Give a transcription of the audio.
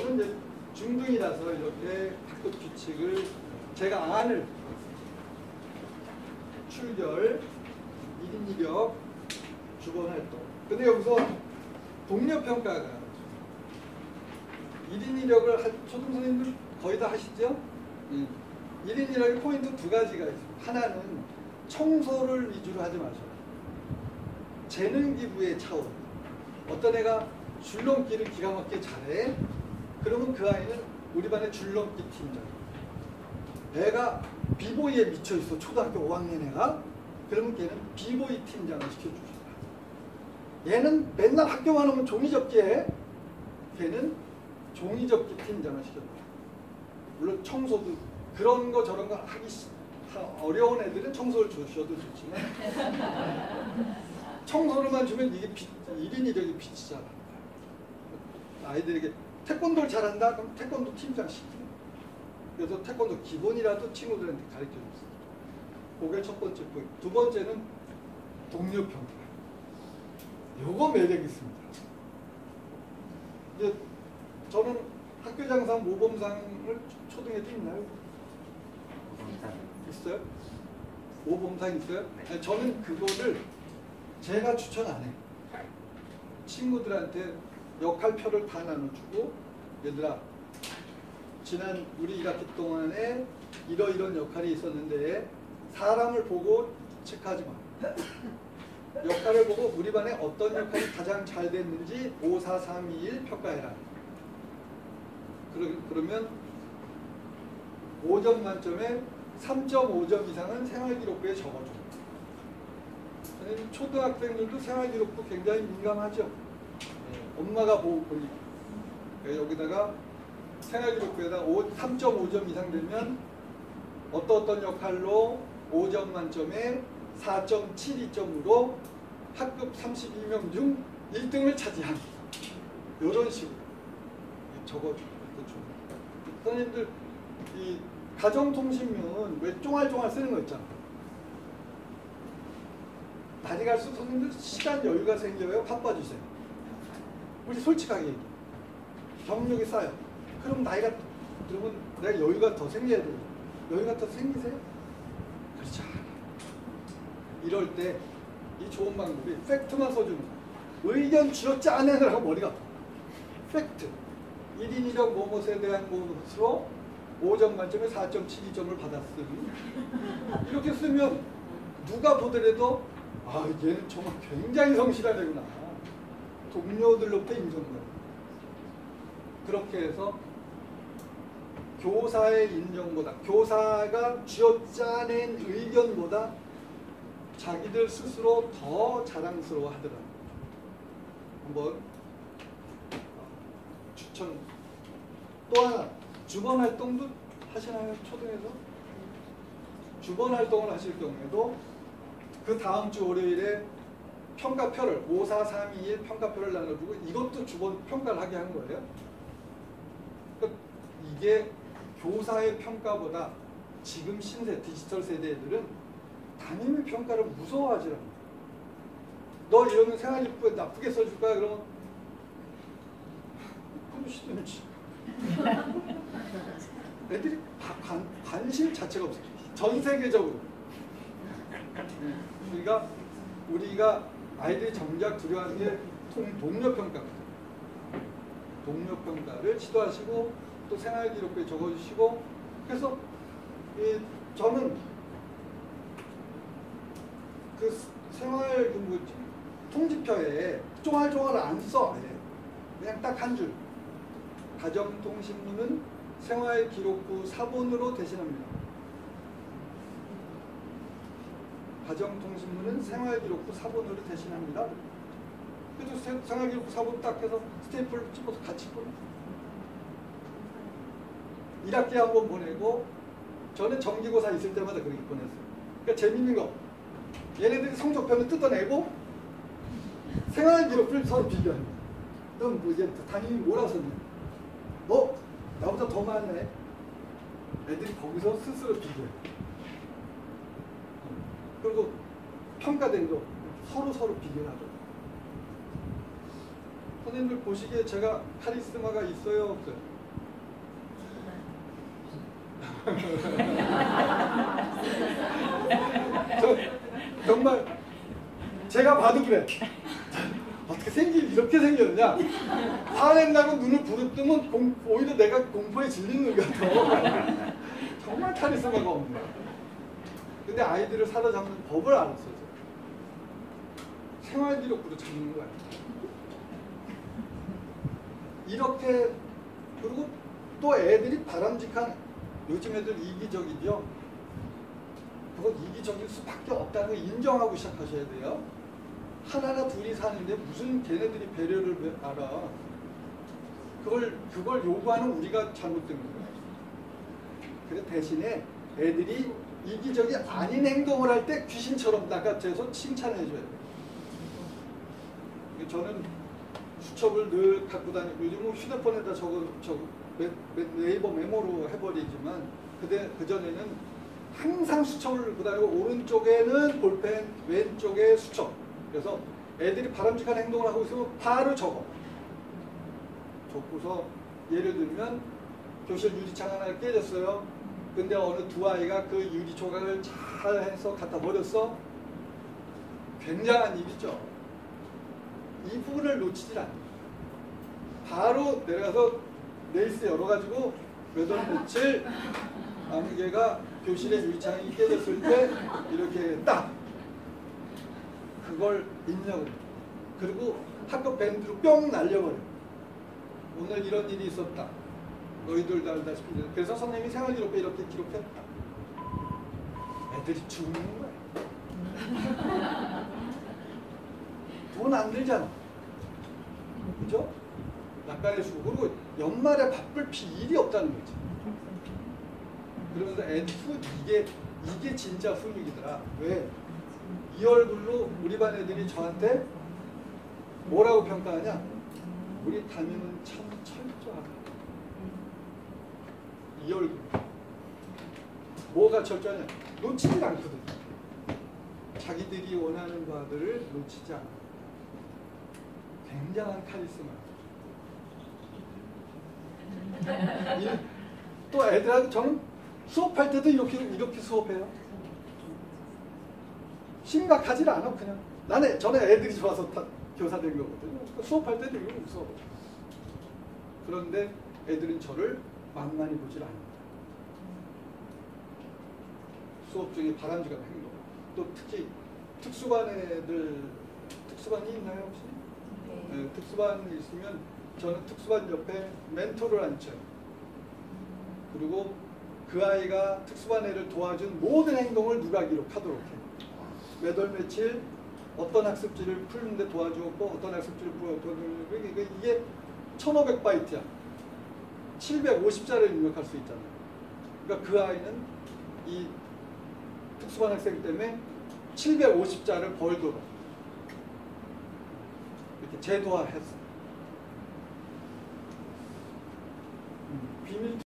저는 이제 중등이라서 이렇게 학급 규칙을 제가 안을 출결, 1인 2력, 주번 활동. 근데 여기서 동료평가가 1인 2력을 초등선생님들 거의 다 하시죠? 1인 1력의 포인트 두 가지가 있어요. 하나는 청소를 위주로 하지 마셔요. 재능 기부의 차원. 어떤 애가 줄넘기를 기가 막히게 잘해. 그러면 그 아이는 우리 반의 줄넘기 팀장. 애가 비보이에 미쳐있어. 초등학교 5학년 애가. 그러면 걔는 비보이 팀장을 시켜주시다. 얘는 맨날 학교만 오면 종이접기 해. 걔는 종이접기 팀장을 시켜준다. 물론 청소도 그런 거 저런 거 하기 어려운 애들은 청소를 주셔도 좋지만 청소를만 주면 이게 1인 1력이 빛이잖아. 아이들에게 태권도를 잘한다? 그럼 태권도 팀장 시키는. 그래서 태권도 기본이라도 친구들한테 가르쳐줬어요. 그게 첫 번째 포인트. 두 번째는 동료평가. 요거 매력이 있습니다. 이제 저는 학교장상 모범상을 초등에도 있나요? 있어요? 모범상 있어요? 아니, 저는 그거를 제가 추천 안 해. 친구들한테 역할표를 다 나눠주고, 얘들아 지난 우리 1학기 동안에 이러이런 역할이 있었는데 사람을 보고 체크하지 마. 역할을 보고 우리 반에 어떤 역할이 가장 잘 됐는지 5, 4, 3, 2, 1 평가해라. 그러면 5점 만점에 3.5점 이상은 생활기록부에 적어줘. 초등학생들도 생활기록부 굉장히 민감하죠. 엄마가 보니까. 여기다가 생활기록부에다 3.5점 이상 되면 어떤 역할로 5점 만점에 4.72점으로 학급 32명 중 1등을 차지한 이런 식으로 적어주는 거죠. 선생님들 이 가정통신문 왜 쫑알쫑알 쓰는 거 있잖아. 날이 갈수록 선생님들 시간 여유가 생겨요. 바빠지세요. 우리 솔직하게 얘기해. 경력이 쌓여. 그럼 나이가 들으면 내가 여유가 더 생겨야 돼요. 여유가 더 생기세요? 그렇지 않아요. 이럴 때 이 좋은 방법이 팩트만 써주는 거예요. 의견 쥐어짜 안 해느라고 머리가 아파. 팩트. 1인 1력 뭐뭐에 대한 것으로 5점 만점에 4.72점을 받았으니 이렇게 쓰면 누가 보더라도 아 얘는 정말 굉장히 성실한 애구나. 동료들로부터 인정받아. 그렇게 해서 교사의 인정보다 교사가 쥐어짜낸 의견보다 자기들 스스로 더 자랑스러워 하더라고요. 한번 추천. 또 하나 주번 활동도 하시나요? 초등에서? 주번 활동을 하실 경우에도 그 다음 주 월요일에 평가표를 5, 4, 3, 2, 1 평가표를 나눠주고 이것도 주번 평가를 하게 한 거예요. 그러니까 이게 교사의 평가보다 지금 신세 디지털 세대 애들은 담임의 평가를 무서워하지 않아요. 너 이러면 생활기록부에 나쁘게 써줄 거야? 그러면 그러시든지. 애들이 관심 자체가 없어요. 전 세계적으로. 그러니까 우리가 아이들이 정작 두려워하는 게 동료평가거든요. 동료평가를 시도하시고 또 생활기록부에 적어주시고 그래서 저는 그 생활 통지표에 쫑알쫑알 안 써. 그냥 딱 한 줄. 가정통신문은 생활기록부 사본으로 대신합니다. 가정통신문은 생활기록부 사본으로 대신합니다. 그래서 생활기록부 사본 딱 해서 스탬프를 찍어서 같이 보내. 1학기에 한 번 보내고 저는 정기고사 있을 때마다 그렇게 보냈어요. 그러니까 재밌는 거. 얘네들이 성적표는 뜯어내고 생활기록부를 서로 비교합니다. 넌 뭐 이제 담임이 뭐라고 썼냐? 나보다 더 많네. 애들이 거기서 스스로 비교해. 그리고 평가된 거 서로 비교하죠. 선생님들 보시기에 제가 카리스마가 있어요? 없어요? 정말 제가 봐도 그래. 어떻게 이렇게 생겼냐? 화낸다고 눈을 부릅뜨면 오히려 내가 공포에 질리는 것 같아. 정말 카리스마가 없네. 근데 아이들을 사로잡는 법을 알았어요. 생활기록부로 잡는 거야. 이렇게. 그리고 또 애들이 바람직한, 요즘 애들 이기적이죠. 그건 이기적일 수밖에 없다는 걸 인정하고 시작하셔야 돼요. 하나나 둘이 사는데 무슨 걔네들이 배려를 알아. 그걸 요구하는 우리가 잘못된 거예요. 그래서 대신에 애들이 이기적이 아닌 행동을 할 때 귀신처럼 낚아채서 칭찬해 줘야 돼요. 저는 수첩을 늘 갖고 다니고, 요즘은 휴대폰에다 네이버 메모로 해버리지만, 그전에는 항상 수첩을 들고 다니고, 오른쪽에는 볼펜, 왼쪽에 수첩. 그래서 애들이 바람직한 행동을 하고 있으면 바로 적어. 적고서 예를 들면 교실 유리창 하나 깨졌어요. 근데 어느 두 아이가 그 유리 조각을 잘 해서 갖다 버렸어. 굉장한 일이죠. 이 부분을 놓치질 않아요. 바로 내려가서 레이스 열어가지고 몇 월 며칠 아무개가 교실의 유리창이 깨졌을 때 이렇게 딱 그걸 입력을 해요. 그리고 학교 밴드로 뿅 날려버려요. 오늘 이런 일이 있었다. 너희들도 알다시피. 그래서 선생님이 생활기록부에 이렇게 기록했다. 애들이 죽는 거야. 돈 안 들잖아. 그죠? 낚아내주고. 그리고 연말에 바쁠 일이 없다는 거지. 그러면서 이게 진짜 훈육이더라. 왜? 이 얼굴로 우리 반 애들이 저한테 뭐라고 평가하냐? 우리 담임은 참 철저하다. 이 얼굴. 뭐가 철저하냐? 놓치질 않거든. 자기들이 원하는 바들을 놓치지 않아. 굉장한 카리스마. 또 애들하고 저는 수업할 때도 이렇게 수업해요. 심각하지 않아. 그냥 저는 애들이 좋아서 교사 된 거거든요. 수업할 때도 이렇게 수업. 그런데 애들은 저를 만만히 보질 않습니다. 수업 중에 바람직한 행동. 또 특히 특수반 애들, 특수반이 있나요 혹시? 네, 특수반이 있으면 저는 특수반 옆에 멘토를 앉혀요. 그리고 그 아이가 특수반 애를 도와준 모든 행동을 누가 기록하도록 해요. 몇 월 며칠 어떤 학습지를 풀는데 도와주었고 어떤 학습지를 풀었고, 이게 1500바이트야. 750자를 입력할 수 있잖아요. 그러니까 그 아이는 이 특수반 학생 때문에 750자를 벌도록 이렇게 제도화했어요. 비밀